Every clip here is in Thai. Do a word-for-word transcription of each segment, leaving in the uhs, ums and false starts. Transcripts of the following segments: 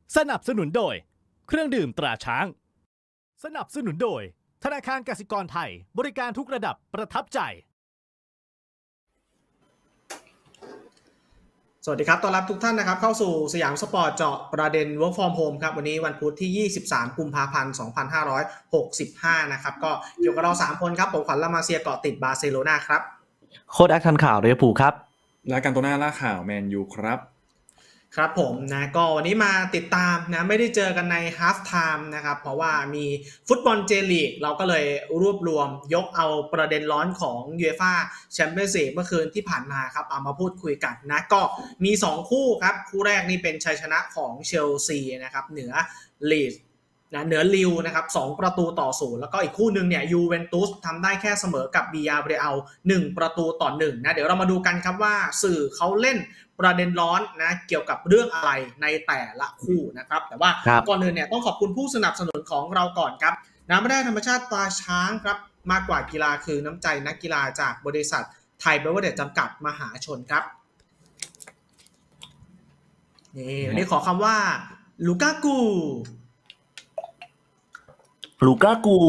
สนับสนุนโดยเครื่องดื่มตราช้างสนับสนุนโดยธนาคารกสิกรไทยบริการทุกระดับประทับใจสวัสดีครับต้อนรับทุกท่านนะครับเข้าสู่สยามสปอร์ตเจาะประเด็น Work from Home ครับวันนี้วันพุธที่ยี่สิบสามกุมภาพันธ์สองพันห้าร้อยหกสิบห้านะครับก็อยู่กับเราสามคนครับผมขวัญละมาเซียเกาะติดบาร์เซโลนาครับโค้ชแอคทันข่าวเรียพูครับและกันตัวหน้าล่าข่าวแมนยูครับครับผมนะก็วันนี้มาติดตามนะไม่ได้เจอกันในฮาล์ฟไทม์นะครับเพราะว่ามีฟุตบอลเจลีกเราก็เลยรวบรวมยกเอาประเด็นร้อนของยูเอฟ่าแชมเปี้ยนส์ลีกเมื่อคืนที่ผ่านมาครับเอามาพูดคุยกันนะก็มีสองคู่ครับคู่แรกนี่เป็นชัยชนะของเชลซีนะครับเหนือลีดนะเหนือลิวนะครับสองประตูต่อศูนย์แล้วก็อีกคู่นึงเนี่ยยูเวนตุสทำได้แค่เสมอกับบียาเรอัลหนึ่งประตูต่อหนึ่งนะเดี๋ยวเรามาดูกันครับว่าสื่อเขาเล่นประเด็นร้อนนะเกี่ยวกับเรื่องอะไรในแต่ละคู่นะครับแต่ว่าก่อนอื่นเนี่ยต้องขอบคุณผู้สนับสนุนของเราก่อนครับน้ำไม่ได้ธรรมชาติตราช้างครับมากกว่ากีฬาคือน้ำใจนักกีฬาจากบริษัทไทยเบเวอร์เรจจำกัดมหาชนครับนี่วันนี้ขอคำว่าลูกากูลูกากู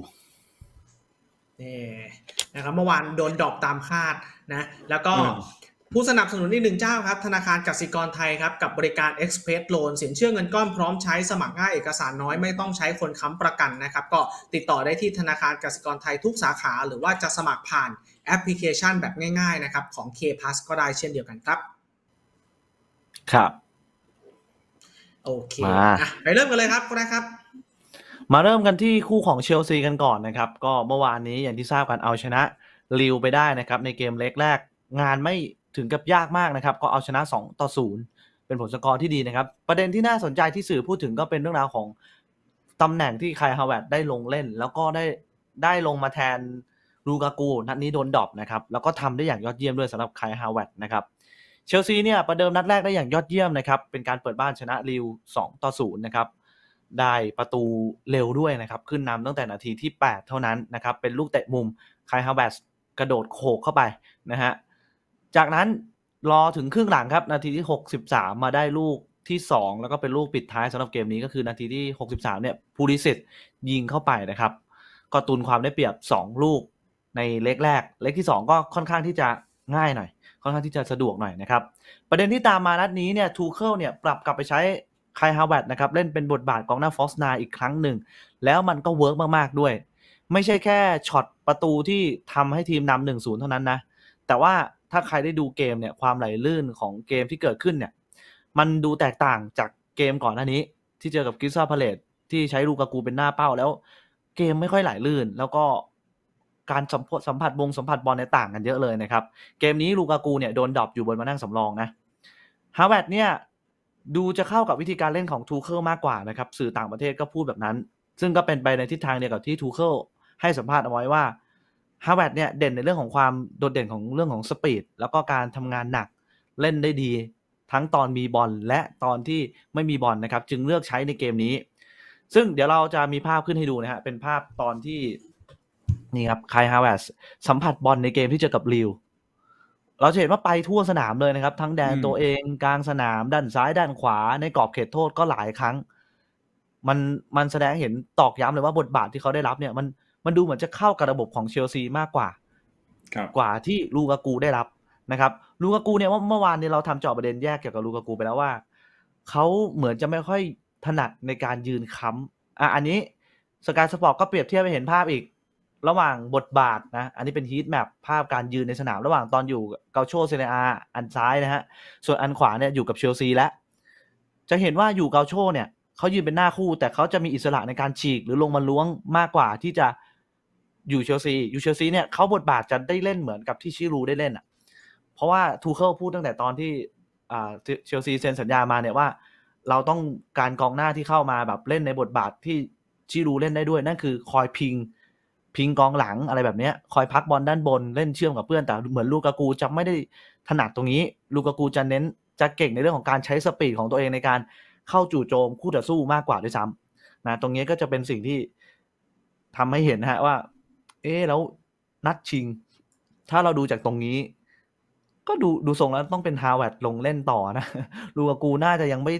นี่นะครับเมื่อวานโดนดรอปตามคาดนะแล้วก็ผู้สนับสนุนอีกหนึ่งเจ้าครับธนาคารกสิกรไทยครับกับบริการ Express Loan สินเชื่อเงินก้อนพร้อมใช้สมัครง่ายเอกสารน้อยไม่ต้องใช้คนค้ำประกันนะครับก็ติดต่อได้ที่ธนาคารกสิกรไทยทุกสาขาหรือว่าจะสมัครผ่านแอปพลิเคชันแบบง่ายๆนะครับของ K Plus ก็ได้เช่นเดียวกันครับครับโอเคอ่ะไปเริ่มกันเลยครับก็ได้ครับมาเริ่มกันที่คู่ของเชลซีกันก่อนนะครับก็เมื่อวานนี้อย่างที่ทราบกันเอาชนะลิวไปได้นะครับในเกมเล็กแรกงานไม่ถึงกับยากมากนะครับก็เอาชนะสองต่อศูนย์เป็นผลสกอร์ที่ดีนะครับประเด็นที่น่าสนใจที่สื่อพูดถึงก็เป็นเรื่องราวของตำแหน่งที่ไคลฮาวเวิร์ดได้ลงเล่นแล้วก็ได้ได้ลงมาแทนลูกากูนัดนี้โดนดรอปนะครับแล้วก็ทำได้อย่างยอดเยี่ยมด้วยสำหรับไคลฮาวเวิร์ดนะครับเชลซีเนี่ยประเดิมนัดแรกได้อย่างยอดเยี่ยมนะครับเป็นการเปิดบ้านชนะลิวสองต่อศูนย์นะครับได้ประตูเร็วด้วยนะครับขึ้นนำตั้งแต่นาทีที่แปดเท่านั้นนะครับเป็นลูกเตะมุมไคลฮาวเวิร์ดกระโดดโขกเข้าไปนะฮะจากนั้นรอถึงครึ่งหลังครับนาทีที่หกสิบสามมาได้ลูกที่สองแล้วก็เป็นลูกปิดท้ายสำหรับเกมนี้ก็คือนาทีที่หกสิบสามเนี่ยพูลิซิชยิงเข้าไปนะครับก็ตุนความได้เปรียบสองลูกในเล็กแรกเล็กที่สองก็ค่อนข้างที่จะง่ายหน่อยค่อนข้างที่จะสะดวกหน่อยนะครับประเด็นที่ตามมานัดนี้เนี่ยทูเคิลเนี่ยปรับกลับไปใช้ไคลฮาวเวิร์ดนะครับเล่นเป็นบทบาทกองหน้าฟอสนาอีกครั้งหนึ่งแล้วมันก็เวิร์กมากๆด้วยไม่ใช่แค่ช็อตประตูที่ทำให้ทีมนำ หนึ่งศูนย์ เท่านั้นนะแต่ว่าถ้าใครได้ดูเกมเนี่ยความไหลลื่นของเกมที่เกิดขึ้นเนี่ยมันดูแตกต่างจากเกมก่อนหน้านี้ที่เจอกับคริสตัลพาเลซที่ใช้ลูกากูเป็นหน้าเป้าแล้วเกมไม่ค่อยไหลลื่นแล้วก็การสัมผัสสัมผัสวงสัมผัสบอลเนี่ยต่างกันเยอะเลยนะครับเกมนี้ลูกากูเนี่ยโดนดรอปอยู่บนมานั่งสำรองนะฮาวเวิร์ดเนี่ยดูจะเข้ากับวิธีการเล่นของทูเคิลมากกว่านะครับสื่อต่างประเทศก็พูดแบบนั้นซึ่งก็เป็นไปในทิศทางเดียวกับที่ทูเคิลให้สัมภาษณ์เอาไว้ว่าฮาวเวิร์ดเนี่ยเด่นในเรื่องของความโดดเด่นของเรื่องของสปีดแล้วก็การทำงานหนักเล่นได้ดีทั้งตอนมีบอลและตอนที่ไม่มีบอลนะครับจึงเลือกใช้ในเกมนี้ซึ่งเดี๋ยวเราจะมีภาพขึ้นให้ดูนะฮะเป็นภาพตอนที่นี่ครับไคลฮาวเวิร์ดสัมผัสบอลในเกมที่เจอกับลิวเราจะเห็นว่าไปทั่วสนามเลยนะครับทั้งแดนตัวเองกลางสนามด้านซ้ายด้านขวาในกรอบเขตโทษก็หลายครั้งมันมันแสดงเห็นตอกย้ำเลยว่าบทบาทที่เขาได้รับเนี่ยมันมันดูเหมือนจะเข้ากับระบบของเชลซีมากกว่ากว่าที่ลูกากูได้รับนะครับลูกากูเนี่ยเมื่อวานนี้เราทำเจาะประเด็นแยกเกี่ยวกับลูกากูไปแล้วว่าเขาเหมือนจะไม่ค่อยถนัดในการยืนค้ำอ่ะอันนี้สกายสปอร์ตก็เปรียบเทียบให้เห็นภาพอีกระหว่างบทบาทนะอันนี้เป็นฮีทแมปภาพการยืนในสนามระหว่างตอนอยู่เกาโชเซเรียอาอันซ้ายนะฮะส่วนอันขวาเนี่ยอยู่กับเชลซีแล้วจะเห็นว่าอยู่เกาโชเนี่ยเขายืนเป็นหน้าคู่แต่เขาจะมีอิสระในการฉีกหรือลงมาล้วงมากกว่าที่จะอยู่เชลซีอยู่เชลซีเนี่ยเขาบทบาทจะได้เล่นเหมือนกับที่ชิรูได้เล่นอ่ะเพราะว่าทูเคิลพูดตั้งแต่ตอนที่อ่าเชลซีเซ็นสัญญามาเนี่ยว่าเราต้องการกองหน้าที่เข้ามาแบบเล่นในบทบาทที่ชิรูเล่นได้ด้วยนั่นคือคอยพิงพิงกองหลังอะไรแบบนี้คอยพักบอลด้านบนเล่นเชื่อมกับเพื่อนแต่เหมือนลูกากูจะไม่ได้ถนัดตรงนี้ลูกากูจะเน้นจะเก่งในเรื่องของการใช้สปีดของตัวเองในการเข้าจู่โจมคู่ต่อสู้มากกว่าด้วยซ้ำนะตรงนี้ก็จะเป็นสิ่งที่ทำให้เห็นนะฮะว่าเอ๊ะแล้วนัดชิงถ้าเราดูจากตรงนี้ก็ดูดูทรงแล้วต้องเป็นฮาวเวิร์ดลงเล่นต่อนะลูกากูน่าจะยังไม่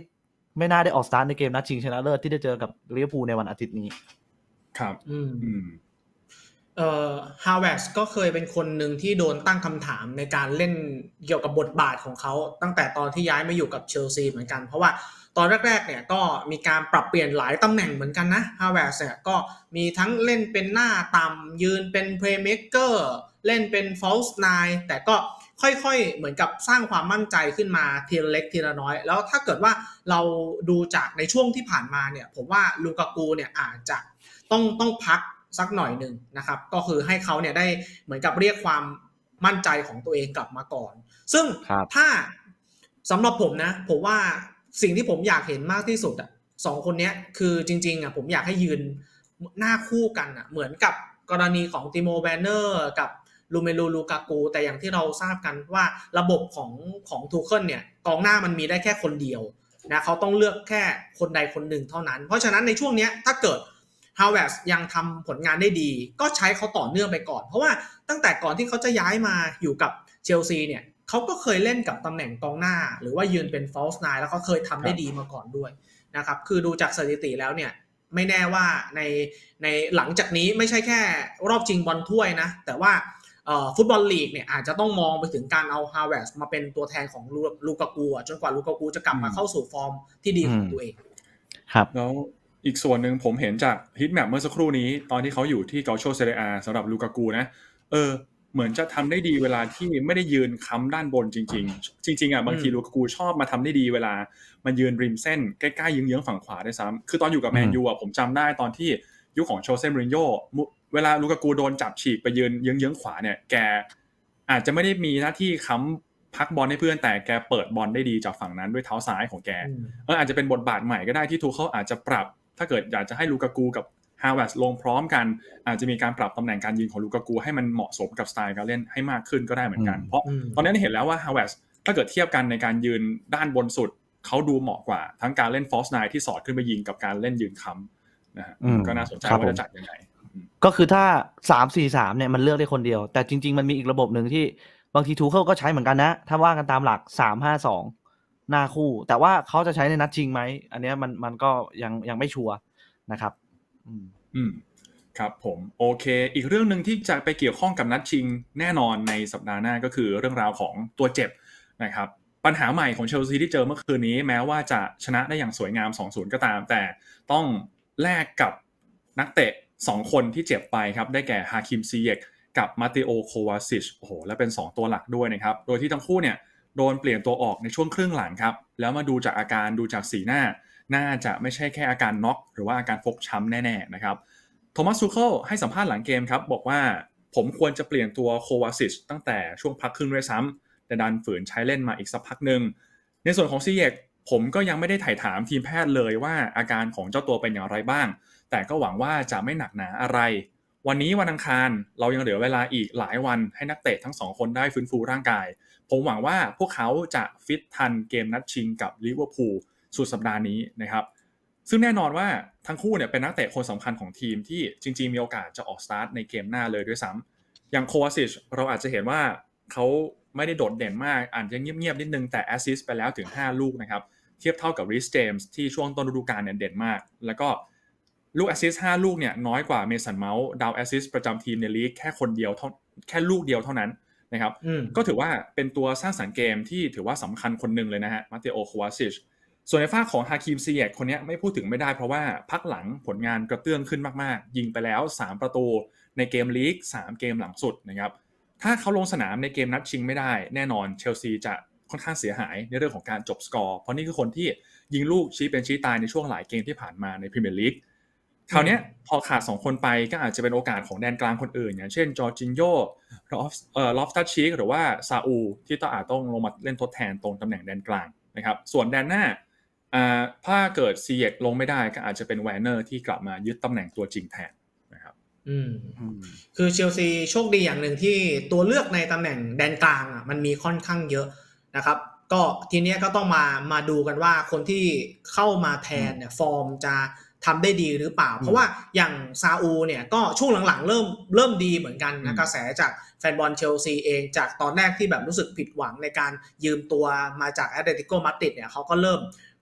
ไม่น่าได้ออกสตาร์ทในเกมนัดชิงชนะเลิศที่จะเจอกับลิเวอร์พูลในวันอาทิตย์นี้ครับอืมอืมเอ่อฮาวเวิร์ดก็เคยเป็นคนหนึ่งที่โดนตั้งคำถามในการเล่นเกี่ยวกับบทบาทของเขาตั้งแต่ตอนที่ย้ายมาอยู่กับเชลซีเหมือนกันเพราะว่าตอนแรกๆเนี่ยก็มีการปรับเปลี่ยนหลายตำแหน่งเหมือนกันนะฮาวเวิร์ดเนี่ยก็มีทั้งเล่นเป็นหน้าต่ำยืนเป็นเพลย์เมคเกอร์เล่นเป็นฟอลส์ไนน์แต่ก็ค่อยๆเหมือนกับสร้างความมั่นใจขึ้นมาทีละเล็กทีละน้อยแล้วถ้าเกิดว่าเราดูจากในช่วงที่ผ่านมาเนี่ยผมว่าลูกากูเนี่ยอาจจะต้องต้องพักสักหน่อยหนึ่งนะครับก็คือให้เขาเนี่ยได้เหมือนกับเรียกความมั่นใจของตัวเองกลับมาก่อนซึ่งถ้าสำหรับผมนะผมว่าสิ่งที่ผมอยากเห็นมากที่สุดอ่ะสองคนนี้คือจริงๆอ่ะผมอยากให้ยืนหน้าคู่กันอ่ะเหมือนกับกรณีของติโมแบนเนอร์กับลูเมลูลูกากูแต่อย่างที่เราทราบกันว่าระบบของของทูเคิลเนี่ยกองหน้ามันมีได้แค่คนเดียวนะเขาต้องเลือกแค่คนใดคนหนึ่งเท่านั้นเพราะฉะนั้นในช่วงนี้ถ้าเกิดฮาวเวิร์ดยังทำผลงานได้ดีก็ใช้เขาต่อเนื่องไปก่อนเพราะว่าตั้งแต่ก่อนที่เขาจะย้ายมาอยู่กับเชลซีเนี่ยเขาก็เคยเล่นกับตำแหน่งกองหน้าหรือว่ายืนเป็น false nine แล้วก็เคยทำได้ดีมาก่อนด้วยนะครับคือดูจากสถิติแล้วเนี่ยไม่แน่ว่าในในหลังจากนี้ไม่ใช่แค่รอบชิงบอลถ้วยนะแต่ว่าฟุตบอลลีกเนี่ยอาจจะต้องมองไปถึงการเอาฮาวเวิร์ดมาเป็นตัวแทนของลูกากูจนกว่าลูกากูจะกลับมาเข้าสู่ฟอร์มที่ดีของตัวเองครับแล้วอีกส่วนหนึ่งผมเห็นจากฮิตแมปเมื่อสักครู่นี้ตอนที่เขาอยู่ที่เกาโชเซเรียอาสำหรับลูกากูนะเออเหมือนจะทำได้ดีเวลาที่ไม่ได้ยืนค้ำด้านบนจริงๆจริงๆอ่ะบางทีลูกากูชอบมาทำได้ดีเวลามันยืนริมเส้นใกล้ๆเยื้องๆฝั่งขวาด้วยซ้ำคือตอนอยู่กับแมนยูอ่ะผมจำได้ตอนที่ยุคของโชเซ่ มูรินโญ่เวลาลูกากูโดนจับฉีกไปยืนเยื้องๆขวาเนี่ยแกอาจจะไม่ได้มีหน้าที่ค้ำพักบอลให้เพื่อนแต่แกเปิดบอลได้ดีจากฝั่งนั้นด้วยเท้าซ้ายของแกเอออาจจะเป็นบทบาทใหม่ก็ได้ที่ทูเคิลอาจจะปรับถ้าเกิดอยากจะให้ลูกากูกับฮาวเวิร์ดลงพร้อมกันอาจจะมีการปรับตำแหน่งการยืนของลูกากูให้มันเหมาะสมกับสไตล์การเล่นให้มากขึ้นก็ได้เหมือนกันเพราะตอนนี้เห็นแล้วว่าฮาวเวิร์ดถ้าเกิดเทียบกันในการยืนด้านบนสุดเขาดูเหมาะกว่าทั้งการเล่นฟอลส์ไนน์ที่สอดขึ้นไปยิงกับการเล่นยืนค้ำนะฮะก็น่าสนใจว่าจะจัดยังไงก็คือถ้า สาม สี่ สาม เนี่ยมันเลือกได้คนเดียวแต่จริงๆมันมีอีกระบบนึงที่บางทีทูเคิลก็ใช้เหมือนกันนะถ้าว่ากันตามหลักสาม ห้า สองหน้าคู่แต่ว่าเขาจะใช้ในนัดชิงไหมอันนี้มันมันก็ยังยังไม่ชัวร์นะครับอืมอืมครับผมโอเคอีกเรื่องนึงที่จะไปเกี่ยวข้องกับนัดชิงแน่นอนในสัปดาห์หน้าก็คือเรื่องราวของตัวเจ็บนะครับปัญหาใหม่ของเชลซีที่เจอเมื่อคืนนี้แม้ว่าจะชนะได้อย่างสวยงาม สองศูนย์ ก็ตามแต่ต้องแลกกับนักเตะสองคนที่เจ็บไปครับได้แก่ฮาคิมซิเยกกับมาเตโอโควาซิชโอ้โหและเป็นสองตัวหลักด้วยนะครับโดยที่ทั้งคู่เนี่ยโดนเปลี่ยนตัวออกในช่วงครึ่งหลังครับแล้วมาดูจากอาการดูจากสีหน้าน่าจะไม่ใช่แค่อาการน็อกหรือว่าอาการฟกช้ำแน่ๆนะครับโทมัส ทูเคิลให้สัมภาษณ์หลังเกมครับบอกว่าผมควรจะเปลี่ยนตัวโควาซิชตั้งแต่ช่วงพักครึ่งด้วยซ้ำแต่ดันฝืนใช้เล่นมาอีกสักพักนึงในส่วนของซิเยกผมก็ยังไม่ได้ถ่ายถามทีมแพทย์เลยว่าอาการของเจ้าตัวเป็นอย่างไรบ้างแต่ก็หวังว่าจะไม่หนักหนาอะไรวันนี้วันอังคารเรายังเหลือเวลาอีกหลายวันให้นักเตะทั้งสองคนได้ฟื้นฟูร่างกายผมหวังว่าพวกเขาจะฟิตทันเกมนัดชิงกับลิเวอร์พูลสุดสัปดาห์นี้นะครับซึ่งแน่นอนว่าทั้งคู่เนี่ยเป็นนักเตะคนสำคัญของทีมที่จริงๆมีโอกาสจะออกสตาร์ทในเกมหน้าเลยด้วยซ้ำอย่างโควาซิชเราอาจจะเห็นว่าเขาไม่ได้โดดเด่นมากอาจจะเงียบๆนิดนึงแต่แอสซิสต์ไปแล้วถึงห้าลูกนะครับเทียบเท่ากับริชเจมส์ที่ช่วงต้นฤดูกาลเนี่ยเด่นมากแล้วก็ลูกแอสซิสต์ห้าลูกเนี่ยน้อยกว่าเมสันเมาส์ดาวแอสซิสต์ประจำทีมในลีกแค่คนเดียวเท่าแค่ลูกเดียวเท่านั้นนะครับก็ถือว่าเป็นตัวสร้างสรรค์เกมที่ถือว่าสำคัญคนหนึ่งเลยนะฮะมาเตโอ โควาซิชส่วนในฝั่งของฮาคิมซิเยกคนนี้ไม่พูดถึงไม่ได้เพราะว่าพักหลังผลงานกระเตื้องขึ้นมากๆยิงไปแล้วสามประตูในเกมลีกสามเกมหลังสุดนะครับถ้าเขาลงสนามในเกมนัดชิงไม่ได้แน่นอนเชลซีจะค่อนข้างเสียหายในเรื่องของการจบสกอร์เพราะนี่คือคนที่ยิงลูกชี้เป็นชี้ตายในช่วงหลายเกมที่ผ่านมาในพรีเมียร์ลีกคราวนี้พอขาดสองคนไปก็อาจจะเป็นโอกาสของแดนกลางคนอื่นอย่างเช่นจอร์จินโญ่ลอฟเอ่อลอฟตัสชีคหรือว่าซาอูที่ต้องอาจต้องลงมาเล่นทดแทนตรงตำแหน่งแดนกลางนะครับส่วนแดนหน้าอ่าถ้าเกิดซีเยกลงไม่ได้ก็อาจจะเป็นแวนเนอร์ที่กลับมายึดตำแหน่งตัวจริงแทนนะครับอืมคือเชลซีโชคดีอย่างหนึ่งที่ตัวเลือกในตำแหน่งแดนกลางอ่ะมันมีค่อนข้างเยอะนะครับก็ทีเนี้ยก็ต้องมามาดูกันว่าคนที่เข้ามาแทนเนี่ยฟอร์มจะทำได้ดีหรือเปล่าเพราะว่าอย่างซาอูเนี่ยก็ช่วงหลังๆเริ่มเริ่มดีเหมือนกันนะกระแสจากแฟนบอลเชลซีเองจากตอนแรกที่แบบรู้สึกผิดหวังในการยืมตัวมาจากแอตเลติโกมาดริดเนี่ยเขาก็เริ่ม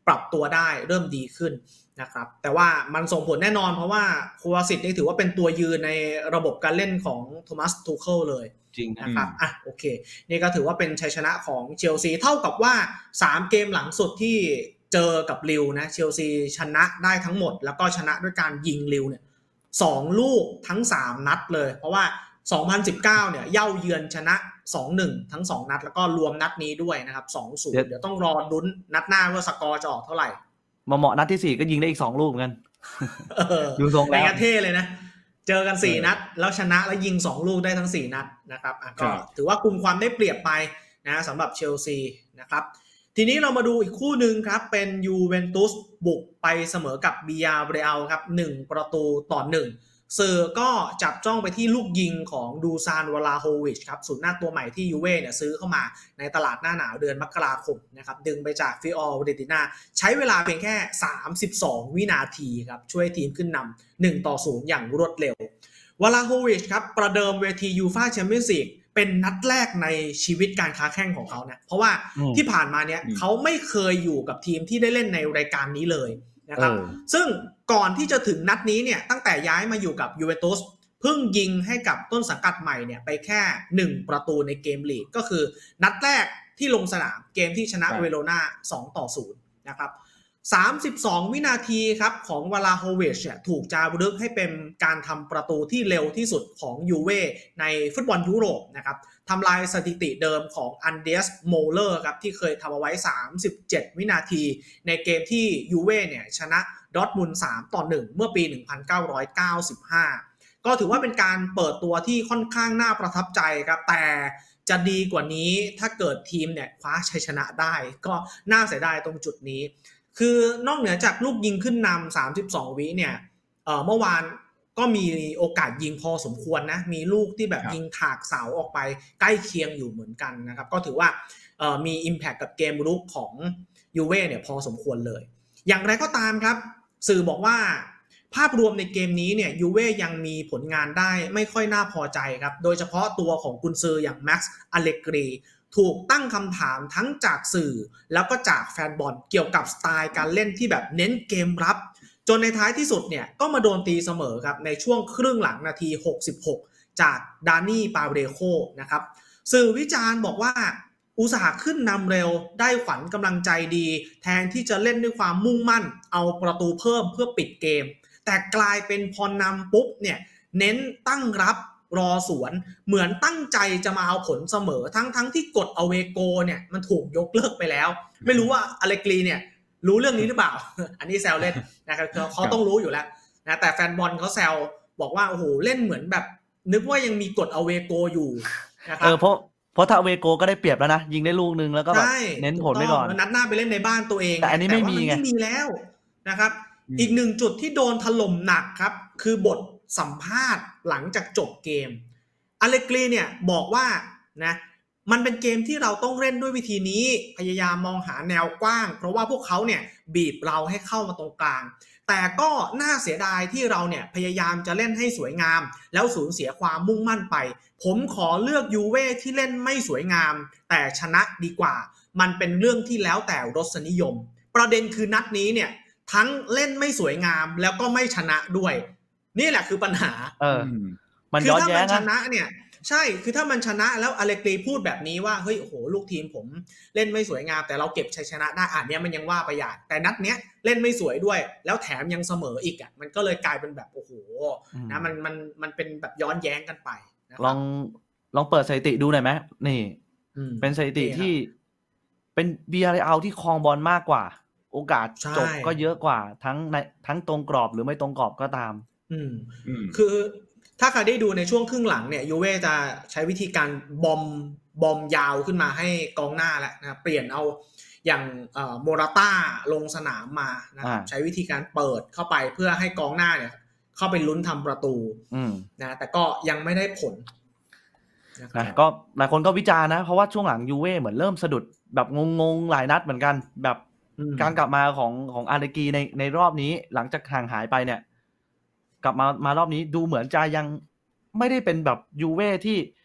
ปรับตัวได้เริ่มดีขึ้นนะครับแต่ว่ามันส่งผลแน่นอนเพราะว่าโควาซิตนี่ถือว่าเป็นตัวยืนในระบบการเล่นของโทมัสทูเคิลเลยจริงนะครับอ่ะโอเคนี่ก็ถือว่าเป็นชัยชนะของเชลซีเท่ากับว่าสามเกมหลังสุดที่เจอกับลิวนะเชลซีชนะได้ทั้งหมดแล้วก็ชนะด้วยการยิงลิวเนี่ยสองลูกทั้งสามนัดเลยเพราะว่าสองพันสิบเก้าเนี่ยเย่าเยือนชนะ สองหนึ่ง ทั้งสองนัดแล้วก็รวมนัดนี้ด้วยนะครับ สองศูนย์ เดี๋ยวต้องรอลุ้นนัดหน้าว่าสกอร์จะออกเท่าไหร่มาเหมาะนัดที่สี่ก็ยิงได้อีกสองลูกเหมือนกันดูทรงแล้วเท่เลยนะเจอกันสี่นัดแล้วชนะแล้วยิงสองลูกได้ทั้งสี่นัดนะครับอ่ะก็ถือว่ากุมความได้เปรียบไปนะสำหรับเชลซีนะครับทีนี้เรามาดูอีกคู่นึงครับเป็นยูเวนตุสบุกไปเสมอกับบิยาเรอัลครับหนึ่งประตูต่อหนึ่งสื่อก็จับจ้องไปที่ลูกยิงของดูซานวลาโฮวิชครับศูนย์หน้าตัวใหม่ที่ยูเว่เนี่ยซื้อเข้ามาในตลาดหน้าหนาวเดือนมกราคมนะครับดึงไปจากฟิออร์เรติน่าใช้เวลาเพียงแค่สามสิบสองวินาทีครับช่วยทีมขึ้นนำหนึ่งต่อศูนย์อย่างรวดเร็ววลาโฮวิชครับประเดิมเวทียูฟ่าแชมเปี้ยนส์ลีกเป็นนัดแรกในชีวิตการค้าแข่งของเขานะเพราะว่าที่ผ่านมาเนี่ยเขาไม่เคยอยู่กับทีมที่ได้เล่นในรายการนี้เลยนะครับซึ่งก่อนที่จะถึงนัดนี้เนี่ยตั้งแต่ย้ายมาอยู่กับยูเวนตุสเพิ่งยิงให้กับต้นสังกัดใหม่เนี่ยไปแค่หนึ่งประตูในเกมลีกก็คือนัดแรกที่ลงสนามเกมที่ชนะเวโรนาสองต่อศูนย์นะครับสามสิบสองวินาทีครับของวลาโฮวิชเนี่ยถูกจารึกให้เป็นการทำประตูที่เร็วที่สุดของยูเว่ในฟุตบอลยุโรปนะครับทำลายสถิติเดิมของอันเดสโมเลอร์ครับที่เคยทำเอาไว้สามสิบเจ็ดวินาทีในเกมที่ยูเว่เนี่ยชนะดอร์ทมุนด์สามต่อหนึ่งเมื่อปีหนึ่งพันเก้าร้อยเก้าสิบห้าก็ถือว่าเป็นการเปิดตัวที่ค่อนข้างน่าประทับใจครับแต่จะดีกว่านี้ถ้าเกิดทีมเนี่ยคว้าชัยชนะได้ก็น่าเสียดายตรงจุดนี้คือนอกเหนือจากลูกยิงขึ้นนำสามสิบสองวิเนี่ยเอ่อเมื่อวานก็มีโอกาสยิงพอสมควรนะมีลูกที่แบบยิงถากเสาออกไปใกล้เคียงอยู่เหมือนกันนะครับก็ถือว่าเอ่อมี impact กับเกมรุกของยูเว่เนี่ยพอสมควรเลยอย่างไรก็ตามครับสื่อบอกว่าภาพรวมในเกมนี้เนี่ยยูเว่ยังมีผลงานได้ไม่ค่อยน่าพอใจครับโดยเฉพาะตัวของกุนซืออย่างแม็กซ์อเลกรีถูกตั้งคำถามทั้งจากสื่อแล้วก็จากแฟนบอลเกี่ยวกับสไตล์การเล่นที่แบบเน้นเกมรับจนในท้ายที่สุดเนี่ยก็มาโดนตีเสมอครับในช่วงครึ่งหลังนาทีหกสิบหกจากดานี่ปาเรโคนะครับสื่อวิจารณ์บอกว่าอุตส่าห์ขึ้นนำเร็วได้ขวัญกำลังใจดีแทนที่จะเล่นด้วยความมุ่งมั่นเอาประตูเพิ่มเพื่อปิดเกมแต่กลายเป็นพอนำปุ๊บเนี่ยเน้นตั้งรับรอสวนเหมือนตั้งใจจะมาเอาผลเสมอทั้งทั้งที่กฎอเวโกเนี่ยมันถูกยกเลิกไปแล้วไม่รู้ว่าอเลกรีเนี่ยรู้เรื่องนี้หรือเปล่า อันนี้แซวเล่นนะครับเขาต้องรู้อยู่แล้วนะแต่แฟนบอลเขาแซวบอกว่าโอ้โหเล่นเหมือนแบบนึกว่ายังมีกฎอเวโกอยู่นะครับเออเพราะเพราะถ้าอเวโกก็ได้เปรียบแล้วนะยิงได้ลูกนึงแล้วก็แบบเน้นผลไว้ก่อนนัดหน้าไปเล่นในบ้านตัวเองแต่อันนี้ไม่มีไงไม่มีแล้วนะครับอีกหนึ่งจุดที่โดนถล่มหนักครับคือบทสัมภาษณ์หลังจากจบเกมอเลกรีเนี่ยบอกว่านะมันเป็นเกมที่เราต้องเล่นด้วยวิธีนี้พยายามมองหาแนวกว้างเพราะว่าพวกเขาเนี่ยบีบเราให้เข้ามาตรงกลางแต่ก็น่าเสียดายที่เราเนี่ยพยายามจะเล่นให้สวยงามแล้วสูญเสียความมุ่งมั่นไปผมขอเลือกยูเว่ที่เล่นไม่สวยงามแต่ชนะดีกว่ามันเป็นเรื่องที่แล้วแต่รสนิยมประเด็นคือนัดนี้เนี่ยทั้งเล่นไม่สวยงามแล้วก็ไม่ชนะด้วยนี่แหละคือปัญหาเออมันย้อนแย้งนะคือถ้ามันชนะเนี่ยใช่คือถ้ามันชนะแล้วอเลกรีพูดแบบนี้ว่าเฮ้ยโอ้โหลูกทีมผมเล่นไม่สวยงามแต่เราเก็บชัยชนะได้อ่ะเนี้ยมันยังว่าไปอย่างแต่นัดเนี้ยเล่นไม่สวยด้วยแล้วแถมยังเสมออีกอ่ะมันก็เลยกลายเป็นแบบโอ้โหนะมันมันมันเป็นแบบย้อนแย้งกันไปลองลองเปิดสถิติดูหน่อยไหมนี่เป็นสถิติที่เป็นเบียร์เอาที่ครองบอลมากกว่าโอกาสจบก็เยอะกว่าทั้งในทั้งตรงกรอบหรือไม่ตรงกรอบก็ตามอืมคือถ้าใครได้ดูในช่วงครึ่งหลังเนี่ยยูเว่จะใช้วิธีการบอมบอมยาวขึ้นมาให้กองหน้าแล้วนะเปลี่ยนเอาอย่างเอ่อโมราต้าลงสนามมานะครับใช้วิธีการเปิดเข้าไปเพื่อให้กองหน้าเนี่ยเข้าไปลุ้นทำประตูนะแต่ก็ยังไม่ได้ผลนะก็หลายคนก็วิจารณ์นะเพราะว่าช่วงหลังยูเว่เหมือนเริ่มสะดุดแบบงงๆหลายนัดเหมือนกันแบบการกลับมาของของอาร์เกรีในในรอบนี้หลังจากห่างหายไปเนี่ยกลับมามารอบนี้ดูเหมือนจะยังไม่ได้เป็นแบบยูเว่ที่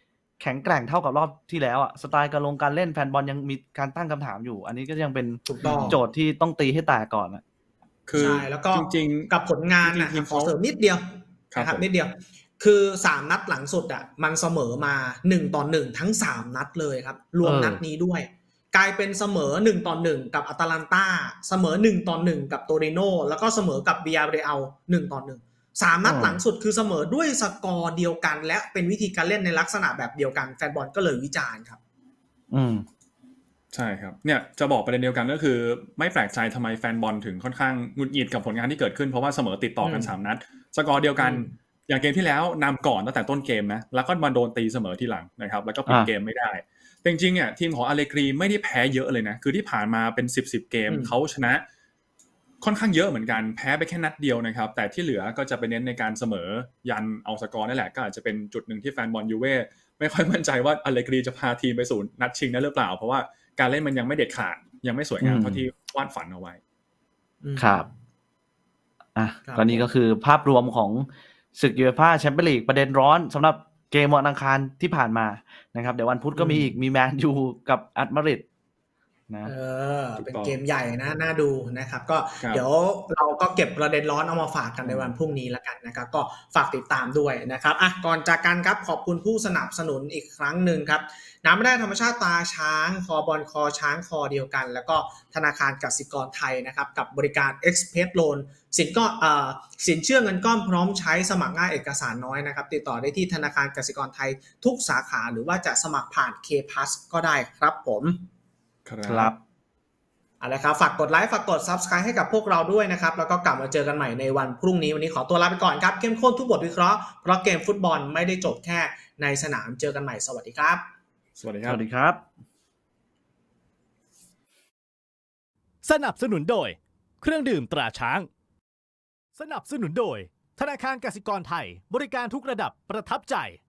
แข็งแกร่งเท่ากับรอบที่แล้วอ่ะสไตล์การลงการเล่นแฟนบอลยังมีการตั้งคำถามอยู่อันนี้ก็ยังเป็นโจทย์ที่ต้องตีให้แตกก่อนอ่ะคือใช่แล้วก็จริงๆกับผลงานนะขอเสริมนิดเดียวนะครับนิดเดียวคือสามนัดหลังสุดอ่ะมันเสมอมาหนึ่งต่อหนึ่งทั้งสามนัดเลยครับรวมนัดนี้ด้วยกลายเป็นเสมอหนึ่งต่อหนึ่งกับอาตาลันตาเสมอหนึ่งต่อหนึ่งกับโตริโนแล้วก็เสมอกับวิยาเรอัลหนึ่งต่อหนึ่งสามนัดหลังสุดคือเสมอด้วยสกอร์เดียวกันและเป็นวิธีการเล่นในลักษณะแบบเดียวกันแฟนบอลก็เลยวิจารณ์ครับอืมใช่ครับเนี่ยจะบอกประเด็นเดียวกันก็คือไม่แปลกใจทำไมแฟนบอลถึงค่อนข้างหงุดหงิดกับผลงานที่เกิดขึ้นเพราะว่าเสมอติดต่อกันสามนัดสกอร์เดียวกันอย่างเกมที่แล้วนำก่อนตั้งแต่ต้นเกมนะแล้วก็มาโดนตีเสมอทีหลังนะครับแล้วก็ปิดเกมไม่ได้จริงๆเนี่ยทีมของอเลกรีไม่ได้แพ้เยอะเลยนะคือที่ผ่านมาเป็นสิบ สิบเกมเขาชนะค่อนข้างเยอะเหมือนกันแพ้ไปแค่นัดเดียวนะครับแต่ที่เหลือก็จะไปเน้นในการเสมอยันเอาสกอร์นั่นแหละก็อาจจะเป็นจุดหนึ่งที่แฟนบอลยูเว่ไม่ค่อยมั่นใจว่าอเลกรีจะพาทีมไปสู่นัดชิงได้หรือเปล่าเพราะว่าการเล่นมันยังไม่เด็ดขาดยังไม่สวยงามเท่าที่วาดฝันเอาไว้ครับอ่ะก็นี่ก็คือภาพรวมของศึกยูเอฟ่าแชมเปี้ยนลีกประเด็นร้อนสำหรับเกมวันอังคารที่ผ่านมานะครับเดี๋ยววันพุธก็มีอีกมีแมนยูกับอัตมาดริดนะเออเป็นเกมใหญ่นะน่าดูนะครับก็เดี๋ยวเราก็เก็บประเด็นร้อนเอามาฝากกันในวันพรุ่งนี้แล้วกันนะครับก็ฝากติดตามด้วยนะครับอ่ะก่อนจากกันครับขอบคุณผู้สนับสนุนอีกครั้งหนึ่งครับน้ำไม่ได้ธรรมชาติตาช้างคอบอลคอช้างคอเดียวกันแล้วก็ธนาคารกสิกรไทยนะครับกับบริการ Express Loan สินก็เอ่อสินเชื่อเงินก้อนพร้อมใช้สมัครง่ายเอกสารน้อยนะครับติดต่อได้ที่ธนาคารกสิกรไทยทุกสาขาหรือว่าจะสมัครผ่าน K Plus ก็ได้ครับผมครับเอาละครับฝากกดไลค์ฝากกด Subscribe ให้กับพวกเราด้วยนะครับแล้วก็กลับมาเจอกันใหม่ในวันพรุ่งนี้วันนี้ขอตัวลาไปก่อนครับเข้มข้นทุกบทวิเคราะห์เพราะเกมฟุตบอลไม่ได้จบแค่ในสนามเจอกันใหม่สวัสดีครับสวัสดีครับสวัสดีครับสนับสนุนโดยเครื่องดื่มตราช้างสนับสนุนโดยธนาคารกสิกรไทยบริการทุกระดับประทับใจ